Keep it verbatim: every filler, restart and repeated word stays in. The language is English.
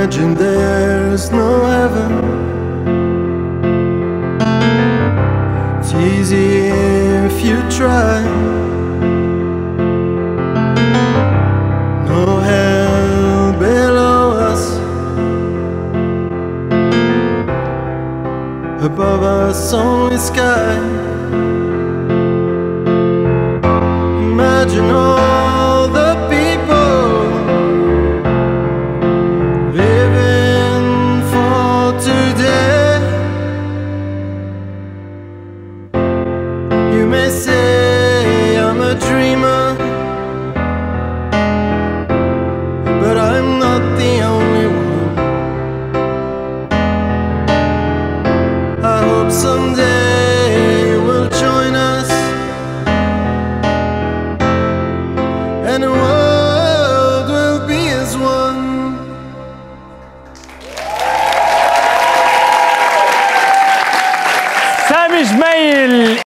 Imagine there's no heaven. It's easy if you try. No hell below us. Above us only sky. Imagine all the people living for today. You may say I'm a dreamer, but I'm not the only one. I hope someday you'll join us, and the world will be as one. سامي جميل.